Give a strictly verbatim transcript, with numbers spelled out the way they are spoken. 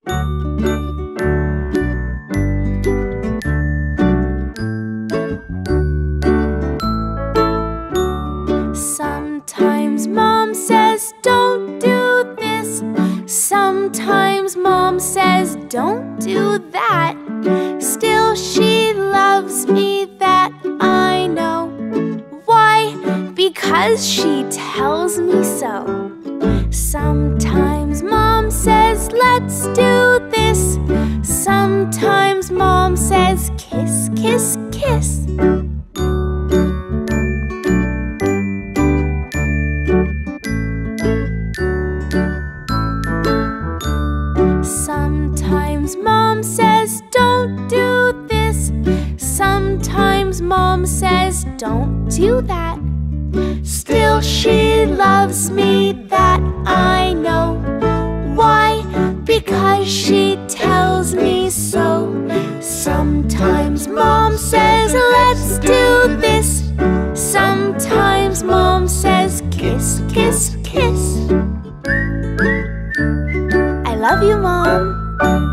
Sometimes Mom says, don't do this. Sometimes Mom says, don't do that. Still she loves me, that I know. Why? Because she tells me so. Sometimes Mom says, let's do this. Sometimes Mom says, kiss, kiss, kiss. Sometimes Mom says, don't do this. Sometimes Mom says, don't do that. Still she loves me, that I know. Why? Because she tells me so. Sometimes Mom says, let's do this. Sometimes Mom says, kiss, kiss, kiss. I love you, Mom.